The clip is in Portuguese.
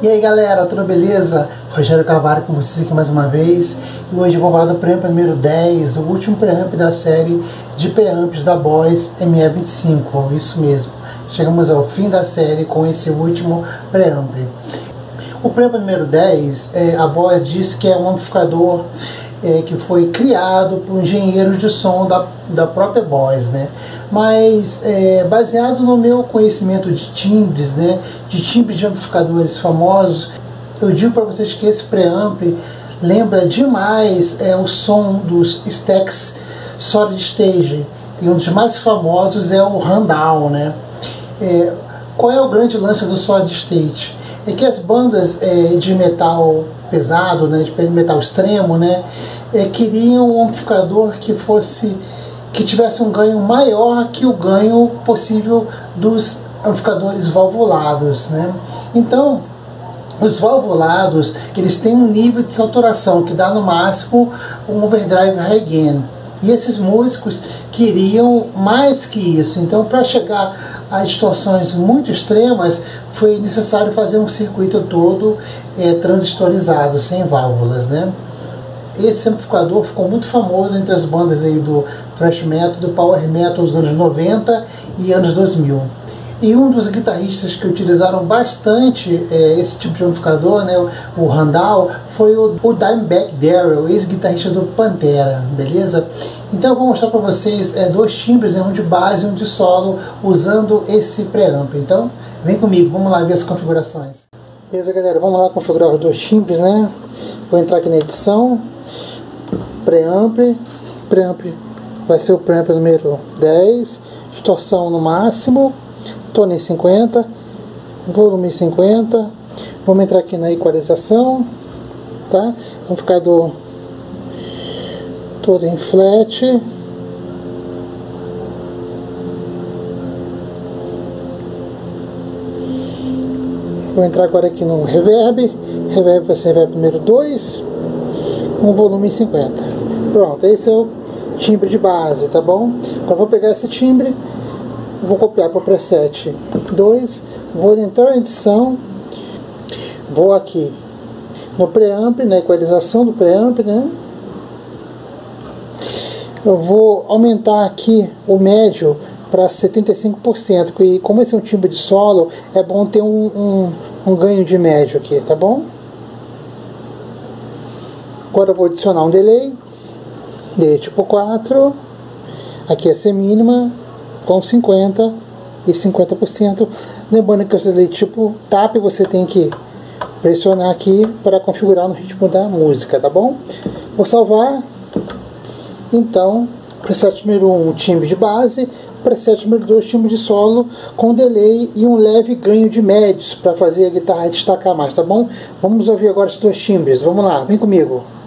E aí galera, tudo beleza? Rogério Carvalho com vocês aqui mais uma vez. E hoje eu vou falar do preamp número 10, o último preamp da série de preamps da Boss ME25, isso mesmo. Chegamos ao fim da série com esse último preamp. O preamp número 10, a Boss diz que é um amplificador que foi criado por engenheiros de som da própria Boss, né? Mas baseado no meu conhecimento de timbres, né, de timbres de amplificadores famosos, eu digo para vocês que esse preamp lembra demais o som dos Stax Solid Stage, e um dos mais famosos é o Rundown, né? Qual é o grande lance do Solid State? É que as bandas de metal pesado, né, de metal extremo, né, queriam um amplificador que tivesse um ganho maior que o ganho possível dos amplificadores valvulados, né? Então, os valvulados, eles têm um nível de saturação que dá no máximo um overdrive high gain. E esses músicos queriam mais que isso. Então, para chegar a distorções muito extremas, foi necessário fazer um circuito todo transistorizado, sem válvulas, né? Esse amplificador ficou muito famoso entre as bandas aí do thrash metal, do power metal dos anos 90 e anos 2000. E um dos guitarristas que utilizaram bastante esse tipo de amplificador, né, o Randall, foi o Dimebag Darrell, ex-guitarrista do Pantera, beleza? Então eu vou mostrar para vocês dois timbres, um de base e um de solo, usando esse preamp. Então vem comigo, vamos lá ver as configurações. Beleza, galera, vamos lá configurar os dois timbres, né? Vou entrar aqui na edição, preamp vai ser o preamp número 10, distorção no máximo, tone 50, volume 50. Vamos entrar aqui na equalização, tá? Amplificador todo em flat. Vou entrar agora aqui no reverb vai ser reverb número 2, um volume 50. Pronto, esse é o timbre de base, tá bom? Agora vou pegar esse timbre, vou copiar para o preset 2, vou entrar na edição, vou aqui no preamp, na equalização do preamp, né? Eu vou aumentar aqui o médio para 75%, e como esse é um timbre de solo, é bom ter um ganho de médio aqui, tá bom? Agora eu vou adicionar um delay tipo 4, aqui é C mínima, com 50 e 50%. Lembrando que esse delay tipo tap você tem que pressionar aqui para configurar no ritmo da música, tá bom? Vou salvar. Então, preset número 1, timbre de base, preset número 2, timbre de solo, com delay e um leve ganho de médios para fazer a guitarra destacar mais, tá bom? Vamos ouvir agora esses dois timbres, vamos lá, vem comigo.